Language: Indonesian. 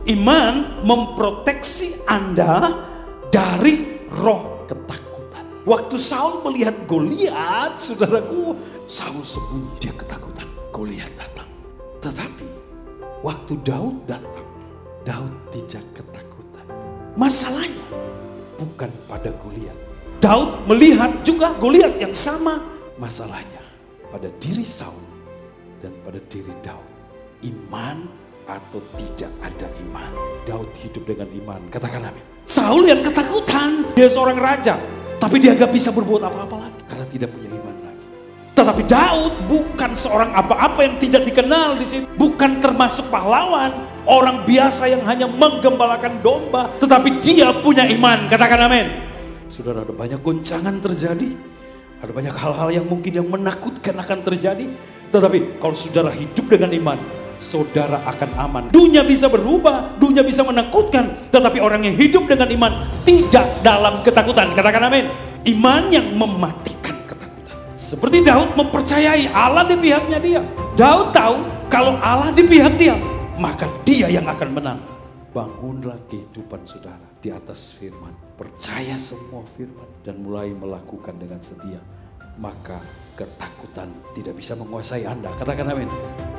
Iman memproteksi Anda dari roh ketakutan. Waktu Saul melihat Goliat, saudaraku, Saul sembunyi, dia ketakutan. Goliat datang. Tetapi waktu Daud datang, Daud tidak ketakutan. Masalahnya bukan pada Goliat. Daud melihat juga Goliat yang sama. Masalahnya pada diri Saul dan pada diri Daud. Iman atau tidak ada iman. Daud hidup dengan iman. Katakan amin. Saul yang ketakutan. Dia seorang raja. Tapi dia gak bisa berbuat apa-apa lagi. Karena tidak punya iman lagi. Tetapi Daud bukan seorang apa-apa yang tidak dikenal di situ. Bukan termasuk pahlawan. Orang biasa yang hanya menggembalakan domba. Tetapi dia punya iman. Katakan amin. Saudara, ada banyak goncangan terjadi. Ada banyak hal-hal yang mungkin yang menakutkan akan terjadi. Tetapi kalau saudara hidup dengan iman, saudara akan aman. Dunia bisa berubah, dunia bisa menakutkan. Tetapi orang yang hidup dengan iman tidak dalam ketakutan. Katakan amin. Iman yang mematikan ketakutan. Seperti Daud mempercayai Allah di pihaknya dia. Daud tahu kalau Allah di pihak dia, maka dia yang akan menang. Bangunlah kehidupan saudara di atas firman. Percaya semua firman dan mulai melakukan dengan setia. Maka ketakutan tidak bisa menguasai Anda. Katakan amin.